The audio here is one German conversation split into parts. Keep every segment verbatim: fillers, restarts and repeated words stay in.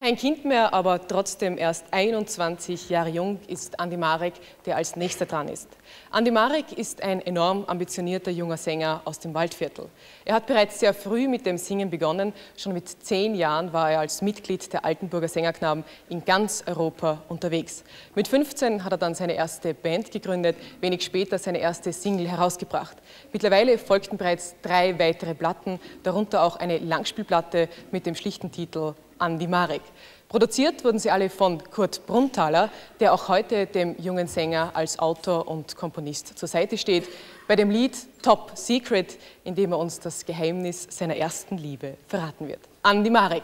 Kein Kind mehr, aber trotzdem erst einundzwanzig Jahre jung ist Andi Marek, der als nächster dran ist. Andi Marek ist ein enorm ambitionierter junger Sänger aus dem Waldviertel. Er hat bereits sehr früh mit dem Singen begonnen. Schon mit zehn Jahren war er als Mitglied der Altenburger Sängerknaben in ganz Europa unterwegs. Mit fünfzehn hat er dann seine erste Band gegründet, wenig später seine erste Single herausgebracht. Mittlerweile folgten bereits drei weitere Platten, darunter auch eine Langspielplatte mit dem schlichten Titel Andi Marek. Produziert wurden sie alle von Kurt Brunnthaler, der auch heute dem jungen Sänger als Autor und Komponist zur Seite steht, bei dem Lied Top Secret, in dem er uns das Geheimnis seiner ersten Liebe verraten wird. Andi Marek.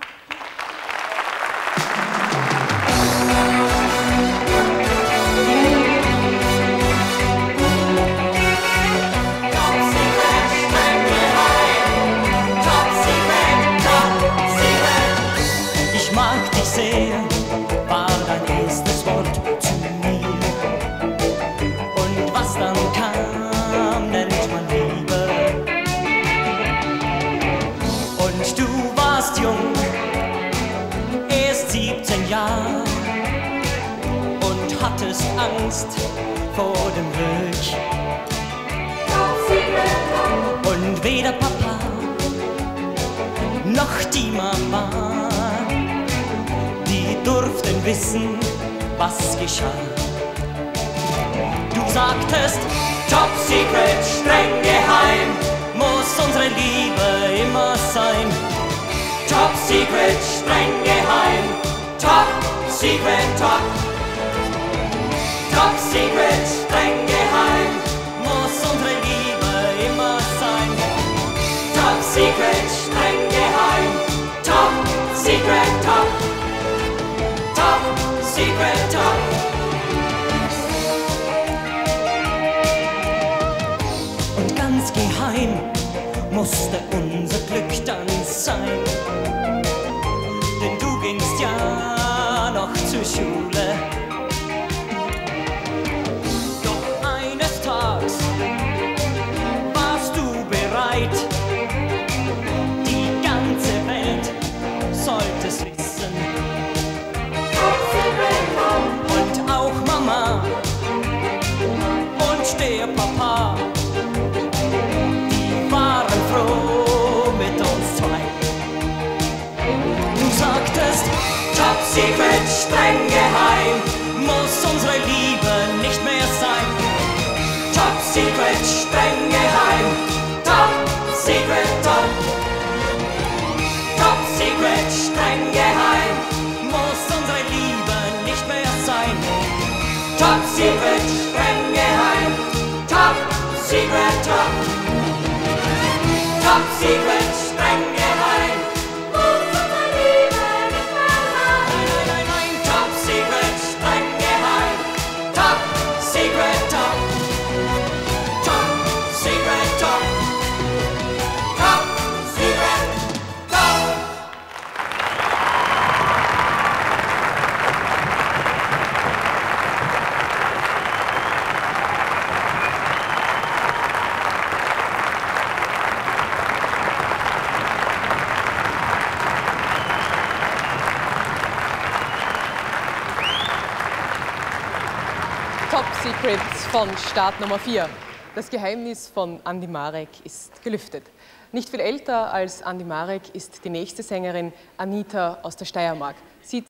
War dein erstes Wort zu mir. Und was dann kam, nennt man Liebe. Und du warst jung, erst siebzehn Jahre, und hattest Angst vor dem Glück. Und weder Papa noch die Mama durften wissen, was geschah. Du sagtest, Top Secret, streng geheim, muss unsere Liebe immer sein. Top Secret, streng geheim, Top Secret, Top. Top Secret, streng geheim, muss unsere Liebe immer sein. Top Secret, streng geheim, Top Secret, Top. Top Secret, Top. Und ganz geheim musste unser Glück dann sein, denn du gingst ja noch zur Schule. Doch eines Tages warst du bereit, die ganze Welt sollte es wissen. Und auch Mama und der Papa, die waren froh mit uns zwei. Du sagtest, Top Secret, streng geheim, muss unsere Liebe nicht mehr sein. Top Secret, streng geheim, Top Secret, Top. Top Secret, streng geheim, muss unsere Liebe nicht mehr sein. Top Secret, streng geheim, Top Secret, Top. Top Secret, streng geheim, muss unsere Liebe nicht mehr sein. Nein, nein, nein, Top Secret, streng geheim, Top Secret, Top. Top Secret, Top. Top Secret, Top. Top Secret von Start Nummer vier. Das Geheimnis von Andi Marek ist gelüftet. Nicht viel älter als Andi Marek ist die nächste Sängerin Anita aus der Steiermark. Sie